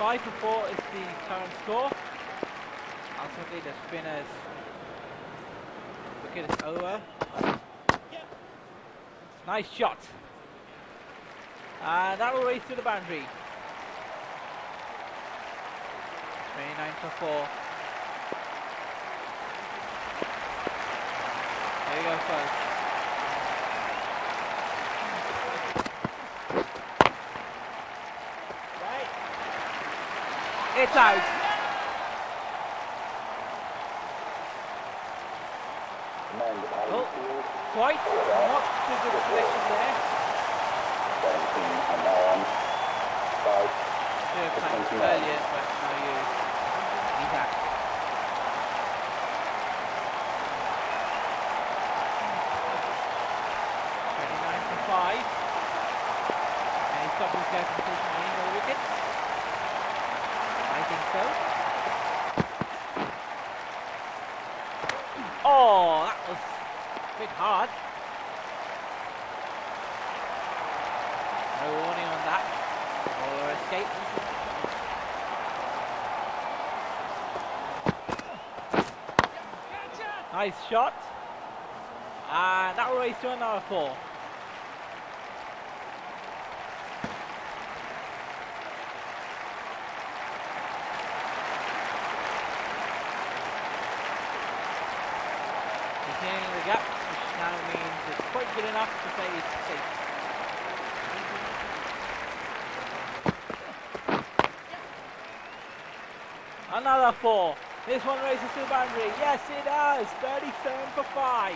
5 for 4 is the current score. Ultimately, the spinners wicket is over. Nice shot. And that will race to the boundary. 29 for 4. There you go, folks. It's out. Oh, quite not too good a selection there. Should have played earlier, but no use. He's out. And he's got his guy from taking any more wickets. I think so. Oh, that was a bit hard. No warning on that. Or escape. Nice shot. And that will raise to another 4. Continuing the gap, which now means it's quite good enough to say it's safe. Another 4. This one races to the boundary. Yes, it does. 37 for 5.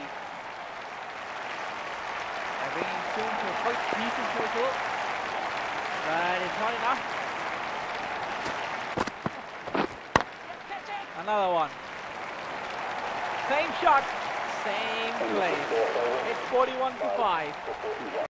They're bringing 2 into a quite decent total, but it's not enough. Another one. Same shot, same play. It's 41 for 5.